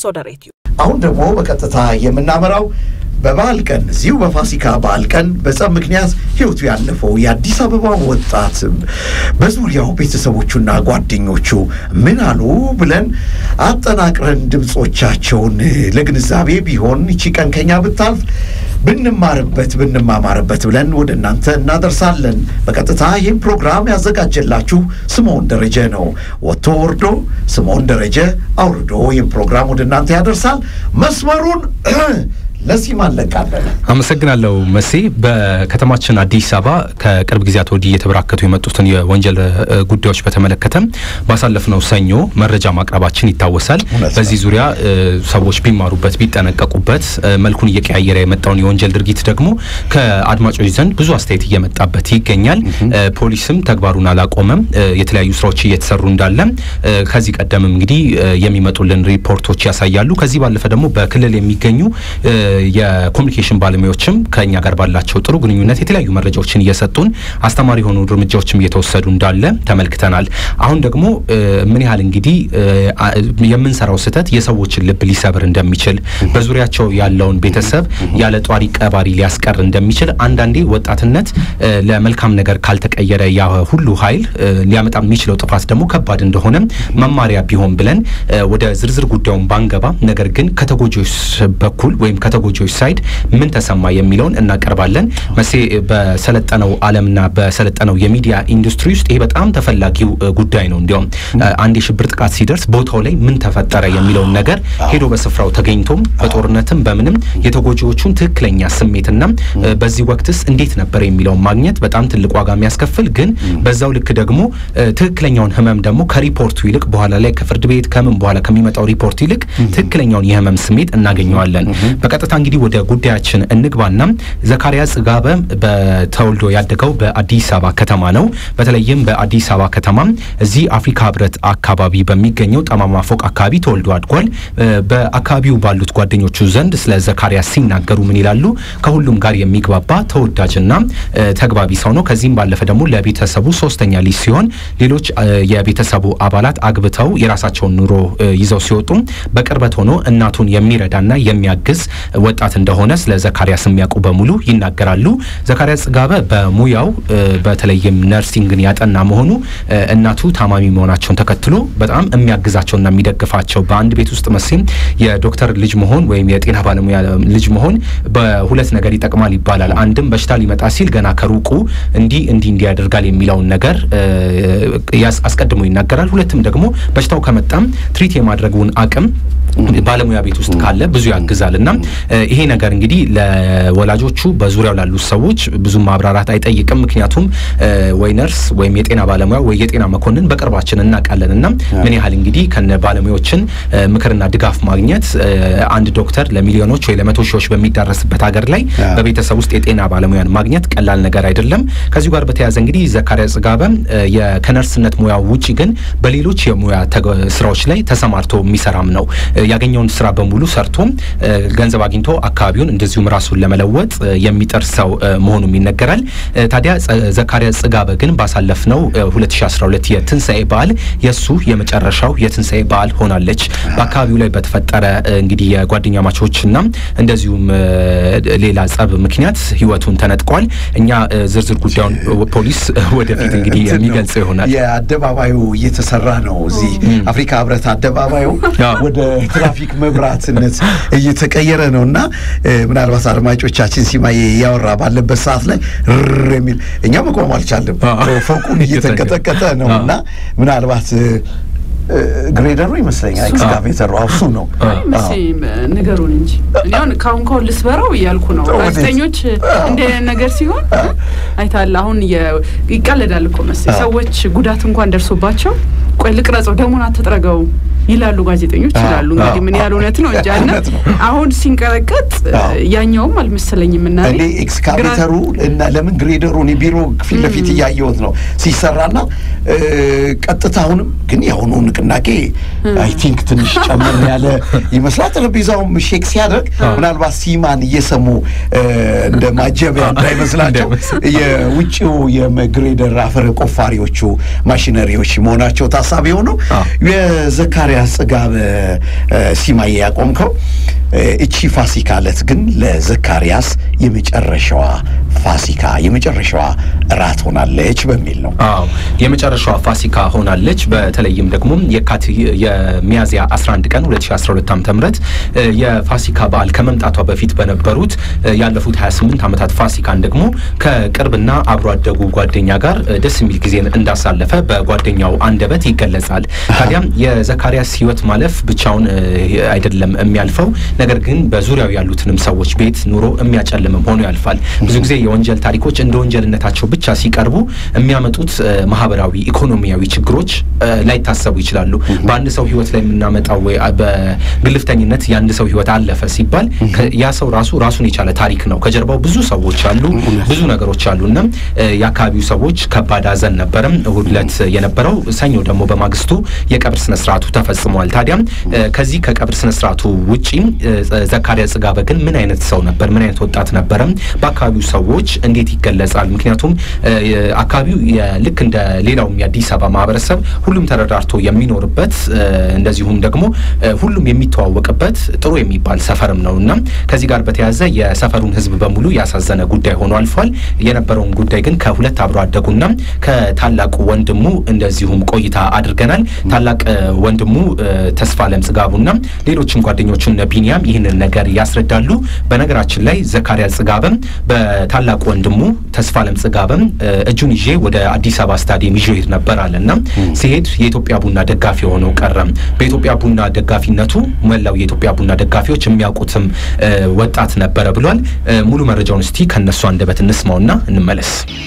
ሶደሬትዩ አሁን ደግሞ በቀጥታ የምናመራው በበዓል ቀን እዚሁ በፋሲካ በዓል ቀን በጸብ ምክንያት ህይወቱ ያለፈው የአዲስ አበባ ወጣት በዙሪያው ቤተሰቦቹና ጓደኞቹ ምን አሉ ብለን አጠናቅረን ድምጾቻቸውን ለግንዛቤ ቢሆን እቺ ቀን ከኛ ብታልፍ ብንማማርበት ብለን ወደ እናንተ እናደርሳለን። በቀጥታ ይህን ፕሮግራም ያዘጋጀላችሁ ስምዖን ደረጀ ነው። ወጥቶ ወርዶ ስምዖን ደረጀ አውርዶ ይህን ፕሮግራም ወደ እናንተ ያደርሳል። መስመሩን ለሲማን ለቃለለ አመሰግናለሁ መሲ በከተማችን አዲስ አበባ ከቅርብ ጊዜያት ወዲህ የተበራከቱ የመጡትን የወንጀል ጉዳዮች በተመለከተ ባሳለፍነው ሰኞ መረጃ ማቅረባችን ይታወሳል። በዚህ ዙሪያ ሰዎች ቢማሩበት ቢጠነቀቁበት መልኩን እየቀያየረ የመጣውን የወንጀል ድርጊት ደግሞ ከአድማጮች ዘንድ ብዙ አስተያየት እየመጣበት ይገኛል። ፖሊስም ተግባሩን አላቆመም። የተለያዩ ስራዎች እየተሰሩ እንዳለ ከዚህ ቀደም እንግዲህ የሚመጡልን ሪፖርቶች ያሳያሉ። ከዚህ ባለፈ ደግሞ በክልል የሚገኙ የኮሙኒኬሽን ባለሙያዎችም ከኛ ጋር ባላቸው ጥሩ ግንኙነት የተለያዩ መረጃዎችን እየሰጡን አስተማሪ ሆኖ እርምጃዎችም እየተወሰዱ እንዳለ ተመልክተናል። አሁን ደግሞ ምን ያህል እንግዲህ የምንሰራው ስህተት የሰዎችን ልብ ሊሰብር እንደሚችል በዙሪያቸው ያለውን ቤተሰብ ያለ ጧሪ ቀባሪ ሊያስቀር እንደሚችል አንዳንዴ ወጣትነት ለመልካም ነገር ካልተቀየረ ያ ሁሉ ኃይል ሊያመጣ የሚችለው ጥፋት ደግሞ ከባድ እንደሆነ መማሪያ ቢሆን ብለን ወደ ዝርዝር ጉዳዩን ባንገባ ነገር ግን ከተጎጆች በኩል ወይም ከተጎጆች ሳይድ ምን ተሰማ የሚለውን እናቀርባለን። መሴ በሰለጠነው ዓለምና በሰለጠነው የሚዲያ ኢንዱስትሪ ውስጥ ይሄ በጣም ተፈላጊው ጉዳይ ነው። እንዲያውም አንድ የሽብር ጥቃት ሲደርስ ቦታው ላይ ምን ተፈጠረ የሚለውን ነገር ሄዶ በስፍራው ተገኝቶም በጦርነትም በምንም የተጎጆቹን ትክክለኛ ስሜትና በዚህ ወቅትስ እንዴት ነበር የሚለውን ማግኘት በጣም ትልቅ ዋጋ የሚያስከፍል ግን በዛው ልክ ደግሞ ትክክለኛውን ህመም ደግሞ ከሪፖርቱ ይልቅ በኋላ ላይ ከፍርድ ቤት ከምን በኋላ ከሚመጣው ሪፖርት ይልቅ ትክክለኛውን የህመም ስሜት እናገኘዋለን። በቀጥታ እንግዲህ ወደ ጉዳያችን እንግባና ዘካሪያስ ጽጋበ በተወልዶ ያደገው በአዲስ አበባ ከተማ ነው። በተለይም በአዲስ አበባ ከተማ እዚህ አፍሪካ ህብረት አካባቢ በሚገኘው ጠማማ ፎቅ አካባቢ ተወልዶ አድጓል። በአካባቢው ባሉት ጓደኞቹ ዘንድ ስለ ዘካሪያስ ሲናገሩ ምን ይላሉ? ከሁሉም ጋር የሚግባባ ተወዳጅና ተግባቢ ሰው ነው። ከዚህም ባለፈ ደግሞ ለቤተሰቡ ሶስተኛ ልጅ ሲሆን ሌሎች የቤተሰቡ አባላት አግብተው የራሳቸውን ኑሮ ይዘው ሲወጡ በቅርበት ሆኖ እናቱን የሚረዳና የሚያግዝ ወጣት እንደሆነ ስለ ዘካሪያስ የሚያውቁ በሙሉ ይናገራሉ። ዘካሪያስ ጽጋበ በሙያው በተለይም ነርሲንግን ያጠና መሆኑ እናቱ ታማሚ መሆናቸውን ተከትሎ በጣም የሚያግዛቸውና የሚደግፋቸው በአንድ ቤት ውስጥ መሲም የዶክተር ልጅ መሆን ወይም የጤና ባለሙያ ልጅ መሆን በሁለት ነገር ይጠቅማል ይባላል። አንድም በሽታ ሊመጣ ሲል ገና ከሩቁ እንዲ ያደርጋል የሚለውን ነገር አስቀድሞ ይናገራል። ሁለቱም ደግሞ በሽታው ከመጣም ትሪት የማድረጉን አቅም ባለሙያ ቤት ውስጥ ካለ ብዙ ያግዛልና ይሄ ነገር እንግዲህ ለወላጆቹ በዙሪያው ላሉ ሰዎች ብዙ ማብራራት አይጠይቅም። ምክንያቱም ወይ ነርስ ወይም የጤና ባለሙያ ወይ የጤና መኮንን በቅርባችን እናቃለንና ምን ያህል እንግዲህ ከነ ባለሙያዎችን ምክርና ድጋፍ ማግኘት አንድ ዶክተር ለሚሊዮኖች ወይ ለመቶ ሺዎች በሚዳረስበት ሀገር ላይ በቤተሰብ ውስጥ የጤና ባለሙያን ማግኘት ቀላል ነገር አይደለም። ከዚህ ጋር በተያያዘ እንግዲህ ዘካሪያስ ጽጋበ የከነርስነት ሙያው ውጪ ግን በሌሎች የሙያ ስራዎች ላይ ተሰማርቶ የሚሰራም ነው። ያገኘውን ስራ በሙሉ ሰርቶ ገንዘብ አግኝቶ አካባቢውን እንደዚሁም ራሱን ለመለወጥ የሚጥር ሰው መሆኑን ይነገራል። ታዲያ ዘካሪያስ ጽጋበ ግን ባሳለፍነው 2012 የትንሳኤ በዓል የሱ የመጨረሻው የትንሳኤ በዓል ሆናለች። በአካባቢው ላይ በተፈጠረ እንግዲህ የጓደኛማቾችና እንደዚሁም ሌላ ጸብ ምክንያት ህይወቱን ተነጥቋል። እኛ ዝርዝር ጉዳዩን ፖሊስ ወደፊት እንግዲህ የሚገልጽ ይሆናል። የአደባባዩ እየተሰራ ነው። እዚህ አፍሪካ ህብረት አደባባዩ ወደ ትራፊክ መብራትነት እየተቀየረ ነውና ምናልባት አድማጮቻችን ሲማዬ ያወራ ባለበት ሰዓት ላይ የሚል እኛ መቆም አልቻለም። ፎቁን እየተቀጠቀጠ ነውና ምናልባት ግሬደሩ ይመስለኛል ኤክስካቬተሩ አውሱ ነው ነገሩን እንጂ እኛን ካሁን ልስበረው ይያልኩ ነው። ጋዜጠኞች እንደ ነገር ሲሆን አይታል አሁን ይቀለዳል እኮ መሰለኝ ሰዎች ጉዳት እንኳን ደርሶባቸው ቆይ ልቅረጸው ደሞና ተጥረገው ይላሉ ጋዜጠኞች ይላሉ። እንግዲህ ምን ያህል እውነት ነው እንጃና አሁን ሲንቀረቀጥ ያኛውም አልመሰለኝም እና እኔ ኤክስካቬተሩ እና ለምን ግሬደሩን ቢሮ ፊት ለፊት ያያየሁት ነው ሲሰራና ቀጥታውንም ግን ያሁኑ ንቅናቄ አይ ቲንክ ትንሽ ጨመር ያለ ይመስላል። ጠረጴዛውም ሼክ ሲያደርግ ምናልባት ሲማን እየሰሙ እንደ ማጀቢያ እንዳይመስላቸው የውጪው የግሬደር አፈር ቆፋሪዎቹ ማሽነሪዎች መሆናቸው ታሳቢ ሆኖ የዘካሪያስ ዘካርያስ ጽጋብ ሲማዬ ያቆምከው እቺ ፋሲካ ዕለት ግን ለዘካርያስ የመጨረሻዋ ፋሲካ የመጨረሻዋ ራት ሆናለች በሚል ነው። አዎ የመጨረሻዋ ፋሲካ ሆናለች። በተለይም ደግሞ የሚያዝያ 11 ቀን 2012 ዓ.ም የፋሲካ በዓል ከመምጣቷ በፊት በነበሩት ያለፉት 28 ዓመታት ፋሲካን ደግሞ ከቅርብና አብሮ አደጉ ጓደኛ ጋር ደስ የሚል ጊዜን እንዳሳለፈ በጓደኛው አንደበት ይገለጻል። ታዲያ የዘካርያስ ህይወት ማለፍ ብቻውን አይደለም የሚያልፈው፣ ነገር ግን በዙሪያው ያሉትንም ሰዎች ቤት ኑሮ የሚያጨልምም ሆኖ ያልፋል። ብዙ ጊዜ የወንጀል ታሪኮች እንደ ወንጀልነታቸው ብቻ ሲቀርቡ የሚያመጡት ማህበራዊ ኢኮኖሚያዊ ችግሮች ላይታሰቡ ይችላሉ። በአንድ ሰው ህይወት ላይ የምናመጣው ወይ በግልፍተኝነት የአንድ ሰው ህይወት አለፈ ሲባል ያ ሰው ራሱን የቻለ ታሪክ ነው። ከጀርባው ብዙ ሰዎች አሉ፣ ብዙ ነገሮች አሉና የአካባቢው ሰዎች ከባድ ሐዘን ነበር ሁለት የነበረው። ሰኞ ደግሞ በማግስቱ የቀብር ስነ ስርዓቱ ተፈጽሟል። ታዲያ ከዚህ ከቀብር ስነ ስርዓቱ ውጪ ዘካርያስ ጽጋብ ግን ምን አይነት ሰው ነበር? ምን አይነት ወጣት ነበር? በአካባቢው ሰዎች እንዴት ይገለጻል? ምክንያቱም አካባቢው ልክ እንደ ሌላው የአዲስ አበባ ማህበረሰብ ሁሉም ተረዳርቶ የሚኖርበት እንደዚሁም ደግሞ ሁሉም የሚተዋወቅበት ጥሩ የሚባል ሰፈርም ነውና ከዚህ ጋር በተያያዘ የሰፈሩን ህዝብ በሙሉ ያሳዘነ ጉዳይ ሆኖ አልፏል። የነበረውን ጉዳይ ግን ከሁለት አብሮ አደጉና ከታላቁ ወንድሙ እንደዚሁም ቆይታ አድርገናል። ታላቅ ወንድሙ ተስፋለም ጽጋቡና ሌሎችም ጓደኞቹ ቢኒያም ይህንን ነገር ያስረዳሉ። በነገራችን ላይ ዘካርያስ ጽጋብም በታላቁ ወንድሙ ተስፋለም ጽጋብም እጁን ይዤ ወደ አዲስ አበባ ስታዲየም ይዤ ሄድ ነበር አለና ሲሄድ የኢትዮጵያ ቡና ደጋፊ ሆኖ ቀረ። በኢትዮጵያ ቡና ደጋፊነቱ መላው የኢትዮጵያ ቡና ደጋፊዎች የሚያውቁትም ወጣት ነበር ብሏል። ሙሉ መረጃውን እስቲ ከነሱ አንደበት እንስማውና እንመለስ።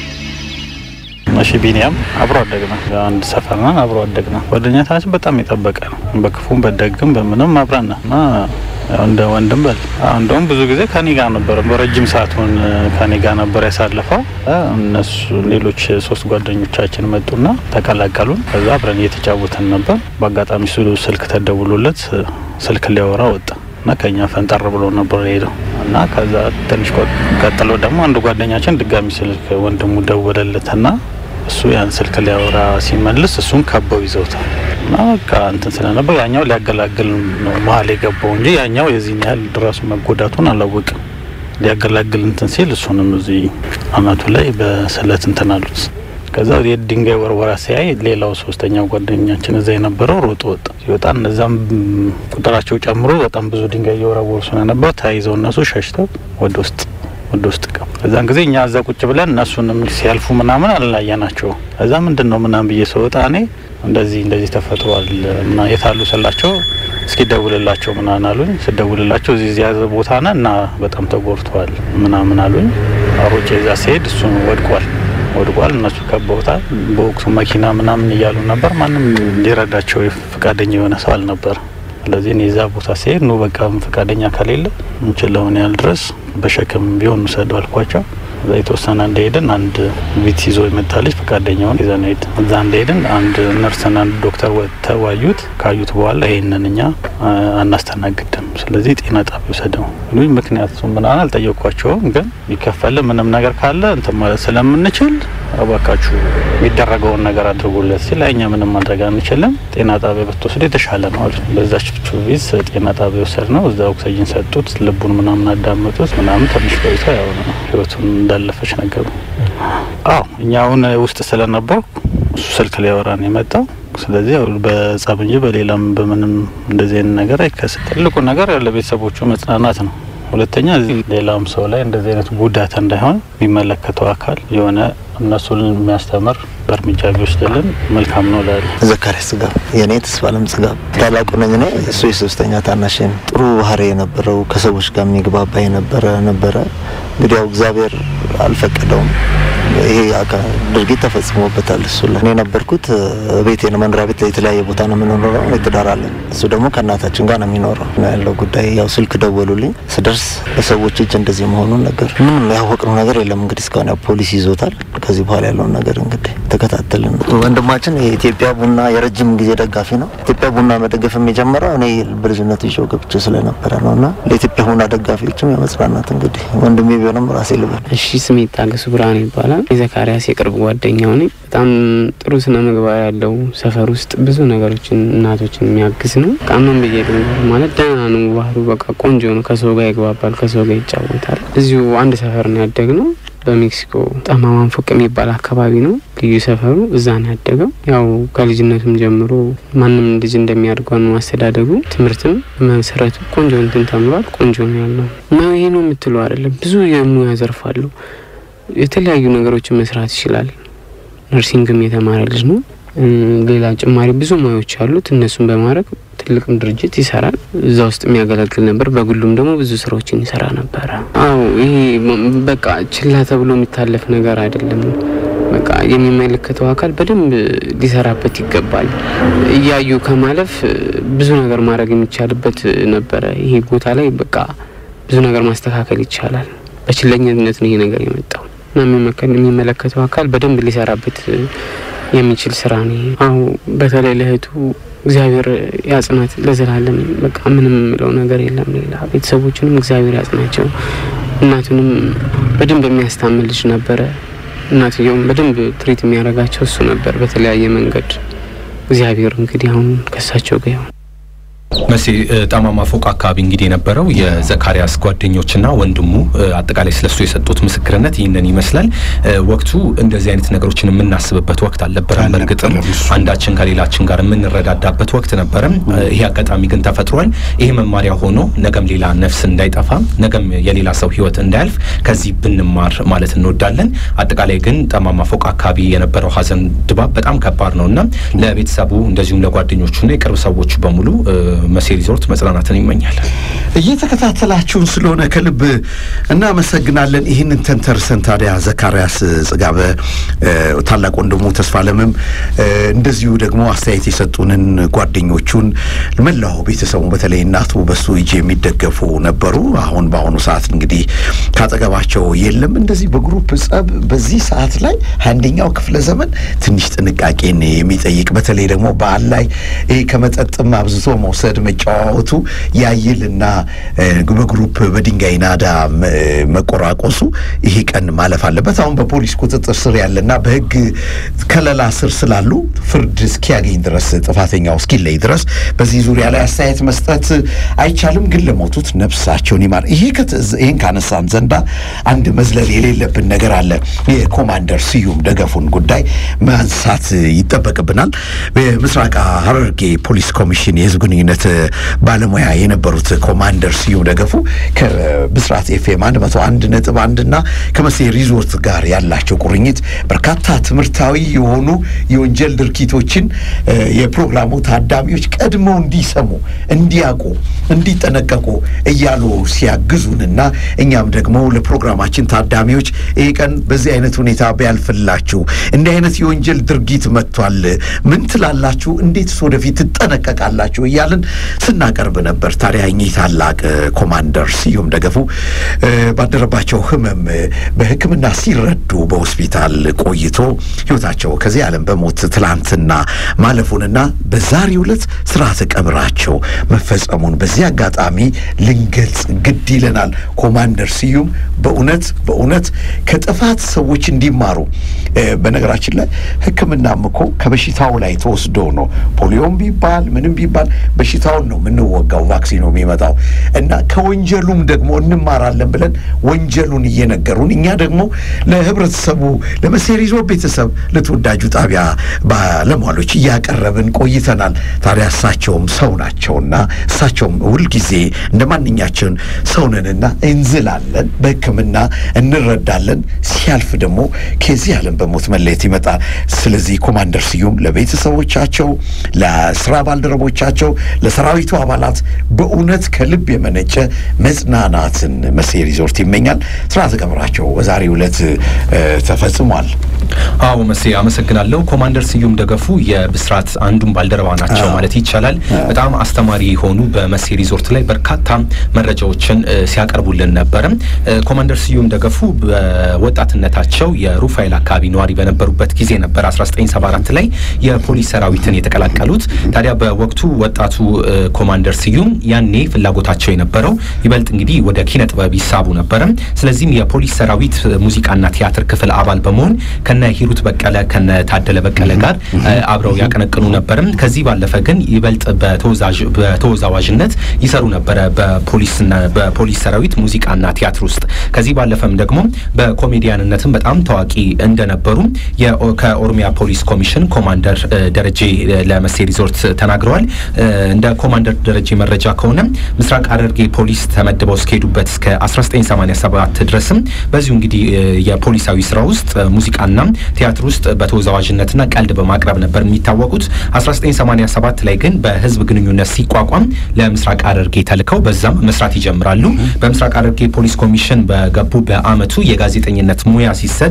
እሺ ቢኒያም አብሮ አደግና አንድ ሰፈርና አብሮ አደግና ጓደኛታችን በጣም የጠበቀ ነው። በክፉም በደግም በምንም አብራናና እንደ ወንድም በል እንደውም ብዙ ጊዜ ከኔ ጋር ነበር። በረጅም ሰዓቱን ከኔ ጋር ነበር ያሳለፈው። እነሱ ሌሎች 3 ጓደኞቻችን መጡና ተቀላቀሉን። ከዛ አብረን እየተጫወተን ነበር። በአጋጣሚ ስልክ ተደውሎለት ስልክ ሊያወራ ወጣ እና ከኛ ፈንጠር ብሎ ነበር ሄደው እና ከዛ ትንሽ ቀጥሎ ደግሞ አንድ ጓደኛችን ድጋሚ ስልክ ወንድሙ ደወለለትና እሱ ያን ስልክ ሊያወራ ሲመልስ እሱን ከበው ይዘውታል እና ካንተን ስለነበር ያኛው ሊያገላግል ነው መሀል የገባው እንጂ ያኛው የዚህን ያህል ድረሱ መጎዳቱን አላወቅም። ሊያገላግል እንትን ሲል እሱንም እዚህ አናቱ ላይ በስለት እንትን አሉት። ከዛ የድንጋይ ወርወራ ሲያይ ሌላው ሶስተኛው ጓደኛችን እዛ የነበረው ሮጦ ወጣ። ሲወጣ እነዛም ቁጥራቸው ጨምሮ በጣም ብዙ ድንጋይ እየወረወሩ ስለነበር ተያይዘው እነሱ ሸሽተው ወደ ውስጥ ገቡ። እዛን ጊዜ እኛ እዛ ቁጭ ብለን እነሱንም ሲያልፉ ምናምን አላያናቸው። እዛ ምንድነው ምናምን ብዬ ሰውጣ እኔ እንደዚህ ተፈጥሯል እና የታሉ ስላቸው እስኪ ደውልላቸው ምናምን አሉኝ። ስደውልላቸው እዚህ ያዘ ቦታና እና በጣም ተጎርቷል ምናምን አሉኝ። አሮጬ እዛ ሲሄድ እሱ ወድቋል። እነሱ ከበውታል። በወቅቱ መኪና ምናምን እያሉ ነበር። ማንም ሊረዳቸው ፈቃደኛ የሆነ ሰው አልነበር። ስለዚህ እኔ እዛ ቦታ ሲሄድ ነው በቃ ፈቃደኛ ከሌለ እንችለውን ያህል ድረስ በሸክም ቢሆን ሰደው አልኳቸው። እዛ የተወሰነ እንደሄድን አንድ ቪት ይዞ የመጣልሽ ፈቃደኛውን ይዘን ሄድን። እዛ እንደሄድን አንድ ነርስና አንድ ዶክተር ወጥተዋዩት ካዩት በኋላ ይሄንን እኛ አናስተናግድም፣ ስለዚህ ጤና ጣቢያ ወሰደው። ነው ምክንያቱም ምናምን አልጠየቅኳቸውም፣ ግን ይከፈል ምንም ነገር ካለ እንትን ማለት ስለምንችል አባካቹ የሚደረገውን ነገር አድርጉለት ሲላኛ ምንም ማድረግ አንችልም፣ ጤና ጣቢያ ብትወስድ የተሻለ ነው አሉ። በዛች ቪዝ ጤና ጣቢያ ወሰድ ነው። እዛ ኦክሲጅን ሰጡት፣ ልቡን ምናምን አዳመጡት ምናምን። ትንሽ ቆይቶ ያው ህይወቱን እንዳለፈች ነገሩ። እኛውን ውስጥ ስለነበር እሱ ስልክ ሊያወራን የመጣው። ስለዚህ በጸብ እንጂ በሌላም በምንም እንደዚህ አይነት ነገር አይከሰትም። ትልቁ ነገር ለቤተሰቦቹ መጽናናት ነው። ሁለተኛ ሌላም ሰው ላይ እንደዚህ አይነት ጉዳት እንዳይሆን የሚመለከተው አካል የሆነ እነሱን የሚያስተምር እርምጃ ቢወስድልን መልካም ነው ላል። ዘካርያስ ጽጋብ የኔ ተስፋለም ጽጋብ ታላቁ ነኝ ነው። እሱ የሶስተኛ ታናሽ ነው። ጥሩ ባህሪ የነበረው ከሰዎች ጋር የሚግባባ የነበረ እንግዲህ ያው እግዚአብሔር አልፈቀደውም። ይሄ ድርጊት ተፈጽሞበታል። እሱ ላይ እኔ ነበርኩት ቤቴ ነው፣ መኖሪያ ቤት የተለያየ ቦታ ነው የምንኖረው። የተዳራለ እሱ ደግሞ ከእናታችን ጋር ነው የሚኖረው። ያለው ጉዳይ ያው ስልክ ደወሉልኝ። ስደርስ በሰዎች እጅ እንደዚህ መሆኑን ነገር ምንም ያወቅነው ነገር የለም። እንግዲህ እስካሁን ያው ፖሊስ ይዞታል። ከዚህ በኋላ ያለው ነገር እንግዲህ ተከታተልን። ወንድማችን የኢትዮጵያ ቡና የረጅም ጊዜ ደጋፊ ነው። ኢትዮጵያ ቡና መደገፍ የጀመረው እኔ በልጅነቱ ይዤው ገብቼ ስለነበረ ነውና ለኢትዮጵያ ቡና ደጋፊዎችም የመጽናናት እንግዲህ ወንድሜ ቢሆንም ራሴ ልበል። እሺ ስሜ ታገሱ ብርሃን ይባላል። የዘካሪያስ የቅርብ ጓደኛው ነኝ። በጣም ጥሩ ስነ ምግባር ያለው ሰፈር ውስጥ ብዙ ነገሮችን እናቶችን የሚያግዝ ነው። ቃመን በየደው ማለት ደህና ነው ባህሩ በቃ ቆንጆ ነው። ከሰው ጋር ይግባባል፣ ከሰው ጋር ይጫወታል። እዚሁ አንድ ሰፈር ነው ያደግነው በሜክሲኮ ጠማማን ፎቅ የሚባል አካባቢ ነው ልዩ ሰፈሩ። እዛ ነው ያደገው። ያው ከልጅነቱም ጀምሮ ማንንም ልጅ እንደሚያድገው ነው አስተዳደጉ። ትምህርትም መሰረቱ ቆንጆ እንትን ተምሯል። ቆንጆ ነው ያለው እና ይሄ ነው የምትለው አይደለም። ብዙ የሙያ ዘርፍ አለው። የተለያዩ ነገሮችን መስራት ይችላል። ነርሲንግም የተማረ ልጅ ነው። ሌላ ጭማሪ ብዙ ሙያዎች አሉት። እነሱን በማድረግ ትልቅም ድርጅት ይሰራል። እዛ ውስጥ የሚያገለግል ነበር። በግሉም ደግሞ ብዙ ስራዎችን ይሰራ ነበር። አዎ ይሄ በቃ ችላ ተብሎ የሚታለፍ ነገር አይደለም። በቃ የሚመለከተው አካል በደንብ ሊሰራበት ይገባል። እያዩ ከማለፍ ብዙ ነገር ማድረግ የሚቻልበት ነበር። ይሄ ቦታ ላይ በቃ ብዙ ነገር ማስተካከል ይቻላል። በችለኝነት ነው ይሄ ነገር የመጣው እና የሚመለከተው አካል በደንብ ሊሰራበት የሚችል ስራ ነው። አዎ በተለይ ለህቱ እግዚአብሔር ያጽናት ለዘላለም። በቃ ምንም ምለው ነገር የለም ሌላ። ቤተሰቦቹንም እግዚአብሔር ያጽናቸው። እናቱንም በደንብ የሚያስታምልሽ ነበር። እናትየውም በደንብ ትሪት የሚያረጋቸው እሱ ነበር በተለያየ መንገድ። እግዚአብሔር እንግዲህ አሁን ከሳቸው ጋር ይሁን። መሲ ጠማማ ፎቅ አካባቢ እንግዲህ የነበረው የዘካሪያስ ጓደኞችና ወንድሙ አጠቃላይ ስለሱ የሰጡት ምስክርነት ይሄንን ይመስላል። ወቅቱ እንደዚህ አይነት ነገሮችን የምናስብበት ወቅት አልነበረም። በርግጥም አንዳችን ከሌላችን ጋር የምንረዳዳበት ወቅት ነበረ። ይሄ አጋጣሚ ግን ተፈጥሯል። ይሄ መማሪያ ሆኖ ነገም ሌላ ነፍስ እንዳይጠፋ፣ ነገም የሌላ ሰው ህይወት እንዳያልፍ ከዚህ ብንማር ማለት እንወዳለን። አጠቃላይ ግን ጠማማ ፎቅ አካባቢ የነበረው ሀዘን ድባብ በጣም ከባድ ነውና ለቤተሰቡ እንደዚሁም ለጓደኞቹና የቅርብ ሰዎቹ በሙሉ መሲ ሪዞርት መጽናናትን ይመኛል። እየተከታተላችሁን ስለሆነ ከልብ እናመሰግናለን። ይህንን ተንተርሰን ታዲያ ዘካሪያስ ጽጋበ ታላቅ ወንድሙ ተስፋለምም እንደዚሁ ደግሞ አስተያየት የሰጡንን ጓደኞቹን መላው ቤተሰቡ በተለይ እናቱ በሱ እጅ የሚደገፉ ነበሩ። አሁን በአሁኑ ሰዓት እንግዲህ ካጠገባቸው የለም። እንደዚህ በግሩፕ ጸብ በዚህ ሰዓት ላይ አንደኛው ክፍለ ዘመን ትንሽ ጥንቃቄን የሚጠይቅ በተለይ ደግሞ በዓል ላይ ከመጠጥም አብዝቶ መውሰድ መጫወቱ ያይልና በግሩፕ በድንጋይ ናዳ መቆራቆሱ ይሄ ቀን ማለፍ አለበት። አሁን በፖሊስ ቁጥጥር ስር ያለና በህግ ከለላ ስር ስላሉ ፍርድ እስኪያገኝ ድረስ ጥፋተኛው እስኪለይ ድረስ በዚህ ዙሪያ ላይ አስተያየት መስጠት አይቻልም። ግን ለሞቱት ነፍሳቸውን ይማር። ይሄን ካነሳን ዘንዳ አንድ መዝለል የሌለብን ነገር አለ። የኮማንደር ስዩም ደገፉን ጉዳይ ማንሳት ይጠበቅብናል። በምስራቅ ሐረርጌ ፖሊስ ኮሚሽን የህዝብ ግንኙነት ባለሙያ የነበሩት ኮማንደር ስዩም ደገፉ ከብስራት ኤፍኤም 101.1 እና ከመሲ ሪዞርት ጋር ያላቸው ቁርኝት በርካታ ትምህርታዊ የሆኑ የወንጀል ድርጊቶችን የፕሮግራሙ ታዳሚዎች ቀድመው እንዲሰሙ፣ እንዲያውቁ፣ እንዲጠነቀቁ እያሉ ሲያግዙንና እኛም ደግሞ ለፕሮግራማችን ታዳሚዎች ይሄ ቀን በዚህ አይነት ሁኔታ ቢያልፍላችሁ እንዲህ አይነት የወንጀል ድርጊት መጥቷል ምን ትላላችሁ፣ እንዴትስ ወደፊት ትጠነቀቃላችሁ እያልን ስናቀርብ ነበር። ታዲያ እኚህ ታላቅ ኮማንደር ስዩም ደገፉ ባደረባቸው ህመም በሕክምና ሲረዱ በሆስፒታል ቆይቶ ህይወታቸው ከዚህ ዓለም በሞት ትላንትና ማለፉንና በዛሬው ዕለት ስርዓተ ቀብራቸው መፈጸሙን በዚህ አጋጣሚ ልንገልጽ ግድ ይለናል። ኮማንደር ስዩም በእውነት ከጥፋት ሰዎች እንዲማሩ በነገራችን ላይ ሕክምናም እኮ ከበሽታው ላይ ተወስዶ ነው። ፖሊዮም ቢባል ምንም ቢባል በሽታውን ነው የምንወጋው፣ ቫክሲኑ የሚመጣው እና ከወንጀሉም ደግሞ እንማራለን ብለን ወንጀሉን እየነገሩን እኛ ደግሞ ለህብረተሰቡ ለመሲ ሪዞርት ቤተሰብ ለተወዳጁ ጣቢያ ባለሟሎች እያቀረብን ቆይተናል። ታዲያ እሳቸውም ሰው ናቸውና እሳቸውም ሁልጊዜ እንደማንኛችን ሰውነንና እንዝላለን፣ በሕክምና እንረዳለን። ሲያልፍ ደግሞ ከዚህ ዓለም በሞት መለየት ይመጣል። ስለዚህ ኮማንደር ስዩም ለቤተሰቦቻቸው፣ ለስራ ባልደረቦቻቸው፣ ለሰራዊቱ አባላት በእውነት ከልብ የመነጨ መጽናናትን መሲ ሪዞርት ይመኛል። ስርዓተ ቀብራቸው በዛሬው ዕለት ተፈጽሟል። አዎ መሲ አመሰግናለሁ። ኮማንደር ስዩም ደገፉ የብስራት አንዱን ባልደረባ ናቸው ማለት ይቻላል። በጣም አስተማሪ ሆኑ በመሲ ሪዞርት ላይ በርካታ መረጃዎችን ሲያቀርቡልን ነበር። ኮማንደር ስዩም ደገፉ በወጣትነታቸው የሩፋኤል አካባቢ ነዋሪ በነበሩበት ጊዜ ነበር 1974 ላይ የፖሊስ ሰራዊትን የተቀላቀሉት። ታዲያ በወቅቱ ወጣቱ ኮማንደር ስዩም ያኔ ፍላጎታቸው የነበረው ይበልጥ እንግዲህ ወደ ኪነ ጥበብ ይሳቡ ነበር። ስለዚህም የፖሊስ ሰራዊት ሙዚቃና ቲያትር ክፍል አባል በመሆን ከነ ሂሩት በቀለ ከነ ታደለ በቀለ ጋር አብረው ያቀነቅኑ ነበር። ከዚህ ባለፈ ግን ይበልጥ በተወዛዋዥነት ይሰሩ ነበር በፖሊስ ሰራዊት ሙዚቃና ቲያትር ውስጥ። ከዚህ ባለፈም ደግሞ በኮሜዲያንነትም በጣም ታዋቂ እንደነበሩ ከኦሮሚያ ፖሊስ ኮሚሽን ኮማንደር ደረጀ ለመሲ ሪዞርት ተናግረዋል። እንደ ኮማንደር ደረጀ መረጃ ከሆነ ምስራቅ ሐረርጌ ፖሊስ ተመድበው እስከሄዱበት እስከ 1987 ድረስም በዚሁ እንግዲህ የፖሊሳዊ ስራ ውስጥ ሙዚቃና ቲያትር ውስጥ በተወዛዋዥነትና ቀልድ በማቅረብ ነበር የሚታወቁት። 1987 ላይ ግን በህዝብ ግንኙነት ሲቋቋም ለምስራቅ ሐረርጌ ተልከው በዛም መስራት ይጀምራሉ። በምስራቅ ሐረርጌ ፖሊስ ኮሚሽን በገቡ በአመቱ የጋዜጠኝነት ሙያ ሲሰጥ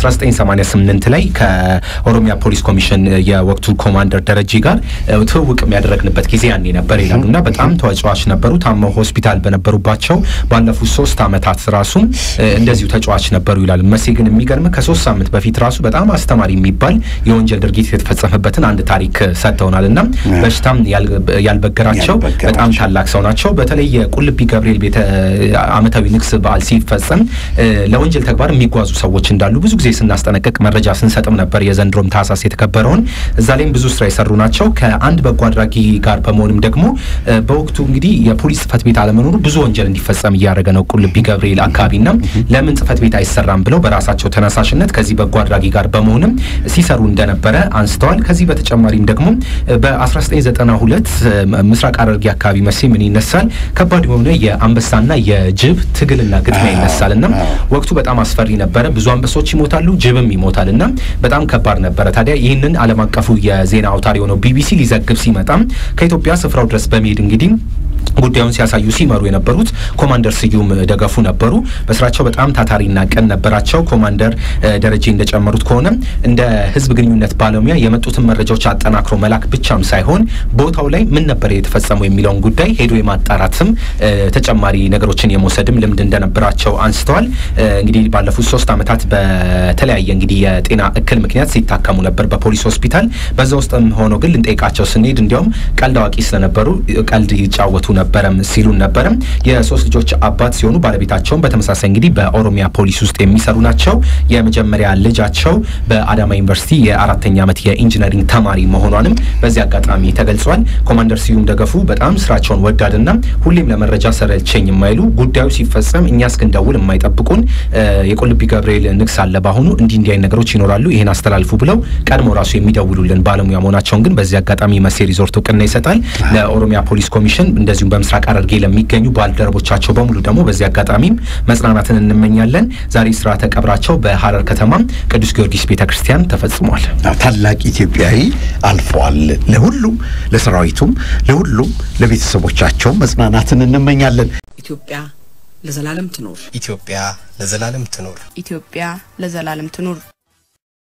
1988 ላይ ከኦሮሚያ ፖሊስ ኮሚሽን የወቅቱ ኮማንደር ደረጀ ጋር ትውውቅ የሚያደርግንበት ጊዜ ያኔ ነበር ይላሉና በጣም ተጫዋች ነበሩ። ታመው ሆስፒታል በነበሩባቸው ባለፉት 3 አመታት ራሱ እንደዚሁ ተጫዋች ነበሩ ይላል። መሲ ግን የሚገርም ከ3 ሳምንት በፊት ራሱ በጣም አስተማሪ የሚባል የወንጀል ድርጊት የተፈጸመበትን አንድ ታሪክ ሰጥተውናልና በሽታም ያልበገራቸው በጣም ታላቅ ሰው ናቸው። በተለይ የቁልቢ ገብርኤል ቤተ አመታዊ ንግስ በዓል ሲፈጸም ለወንጀል ተግባር የሚጓዙ ሰዎች እንዳሉ ብዙ ጊዜ ስናስጠነቅቅ መረጃ ስንሰጥም ነበር። የዘንድሮም ታህሳስ የተከበረውን እዛ ላይም ብዙ ስራ የሰሩ ናቸው። ከአንድ በጎ አድራጊ ጋር በመሆንም ደግሞ በወቅቱ እንግዲህ የፖሊስ ጽፈት ቤት አለመኖሩ ብዙ ወንጀል እንዲፈጸም እያደረገ ነው ቁልቢ ገብርኤል አካባቢና ለምን ጽፈት ቤት አይሰራም ብለው በራሳቸው ተነሳሽነት ከዚህ በጎ አድራጊ ጋር በመሆንም ሲሰሩ እንደነበረ አንስተዋል። ከዚህ በተጨማሪም ደግሞ በ1992 ምስራቅ ሐረርጌ አካባቢ መሲ ምን ይነሳል ከባድ የሆነ የአንበሳና የጅብ ትግልና ግጥሚያ ይነሳልና ወቅቱ በጣም አስፈሪ ነበር። ብዙ አንበሶች ይሞታሉ፣ ጅብም ይሞታልና በጣም ከባድ ነበር። ታዲያ ይህንን ዓለም አቀፉ የዜና አውታር የሆነው ቢቢሲ ሊዘግብ ሲመጣ ከኢትዮጵያ ስፍራው ድረስ በመሄድ እንግዲህ ጉዳዩን ሲያሳዩ ሲመሩ የነበሩት ኮማንደር ስዩም ደገፉ ነበሩ። በስራቸው በጣም ታታሪና ቀን ነበራቸው። ኮማንደር ደረጀ እንደጨመሩት ከሆነ እንደ ህዝብ ግንኙነት ባለሙያ የመጡትን መረጃዎች አጠናክሮ መላክ ብቻም ሳይሆን ቦታው ላይ ምን ነበር የተፈጸመው የሚለውን ጉዳይ ሄዶ የማጣራትም ተጨማሪ ነገሮችን የመውሰድም ልምድ እንደነበራቸው አንስተዋል። እንግዲህ ባለፉት 3 አመታት በተለያየ እንግዲህ የጤና እክል ምክንያት ሲታከሙ ነበር በፖሊስ ሆስፒታል። በዛ ውስጥም ሆኖ ግን ልንጠይቃቸው ስንሄድ እንዲያውም ቀልድ አዋቂ ስለነበሩ ቀልድ ይጫወቱ ነበርም ሲሉን ነበርም። የ3 ልጆች አባት ሲሆኑ ባለቤታቸውም በተመሳሳይ እንግዲህ በኦሮሚያ ፖሊስ ውስጥ የሚሰሩ ናቸው። የመጀመሪያ ልጃቸው በአዳማ ዩኒቨርሲቲ የ4ኛ ዓመት የኢንጂነሪንግ ተማሪ መሆኗንም በዚህ አጋጣሚ ተገልጿል። ኮማንደር ስዩም ደገፉ በጣም ስራቸውን ወዳድና ሁሌም ለመረጃ ሰለቸኝ የማይሉ ጉዳዩ ሲፈጸም እኛ እስክንደውል የማይጠብቁን የቁልቢ ገብርኤል ንግስ አለ ባሁኑ እንዲህ አይነት ነገሮች ይኖራሉ ይሄን አስተላልፉ ብለው ቀድሞ ራሱ የሚደውሉልን ባለሙያ መሆናቸውን ግን በዚህ አጋጣሚ መሲ ሪዞርት እውቅና ይሰጣል። ለኦሮሚያ ፖሊስ ኮሚሽን እንደዚሁ በምስራቅ ሐረርጌ ለሚገኙ ባልደረቦቻቸው በሙሉ ደግሞ በዚህ አጋጣሚም መጽናናትን እንመኛለን። ዛሬ ስርዓተ ቀብራቸው በሐረር ከተማ ቅዱስ ጊዮርጊስ ቤተክርስቲያን ተፈጽሟል። ታላቅ ኢትዮጵያዊ አልፈዋል። ለሁሉም ለሰራዊቱም ለሁሉም ለቤተሰቦቻቸው መጽናናትን እንመኛለን። ኢትዮጵያ ለዘላለም ትኖር። ኢትዮጵያ ለዘላለም ትኖር። ኢትዮጵያ ለዘላለም ትኖር።